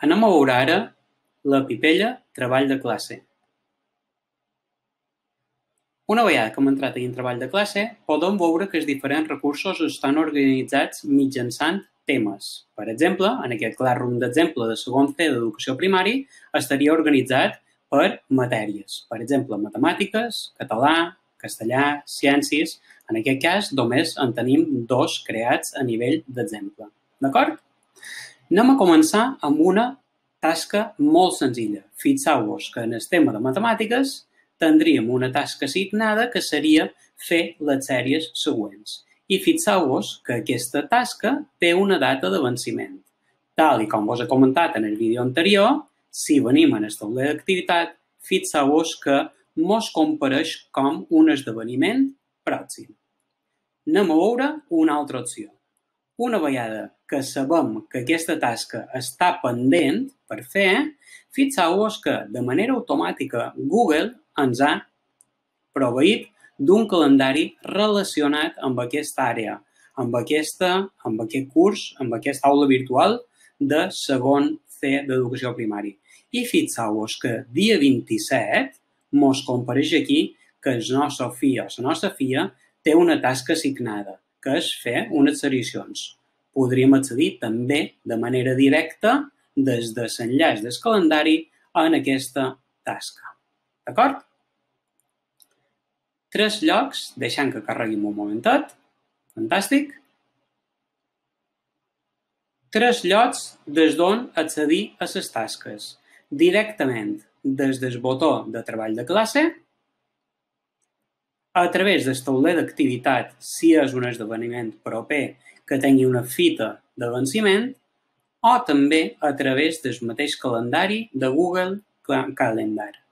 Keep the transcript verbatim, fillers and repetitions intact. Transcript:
Anem a veure ara la pipella treball de classe. Una vegada que hem entrat en treball de classe, podem veure que els diferents recursos estan organitzats mitjançant temes. Per exemple, en aquest classroom d'exemple de segon C d'educació primari estaria organitzat per matèries. Per exemple, matemàtiques, català, castellà, ciències. En aquest cas, només en tenim dos creats a nivell d'exemple. D'acord? Anem a començar amb una tasca molt senzilla. Fixeu-vos que en el tema de matemàtiques tindríem una tasca assignada que seria fer les sèries següents. I fixeu-vos que aquesta tasca té una data de venciment. Tal i com vos he comentat en el vídeo anterior, si venim en el tauler d'activitat, fixeu-vos que mos compareix com un esdeveniment pròxim. Anem a veure una altra opció. Una vegada que sabem que aquesta tasca està pendent per fer, fixeu-vos que de manera automàtica Google ens ha proveït d'un calendari relacionat amb aquesta àrea, amb, aquesta, amb aquest curs, amb aquesta aula virtual de segon C d'educació primària. I fixeu-vos que dia vint-i-set mos compareix aquí que el nostre fill o la nostra filla té una tasca assignada, que és fer unes seriacions. Podríem accedir també de manera directa des de l'enllaç del calendari en aquesta tasca. D'acord? Tres llocs, deixant que carreguin un momentet. Fantàstic. Tres llocs des d'on accedir a les tasques. Directament des del botó de treball de classe, a través del tauler d'activitat, si és un esdeveniment proper que tingui una fita de venciment, o també a través del mateix calendari de Google Calendar.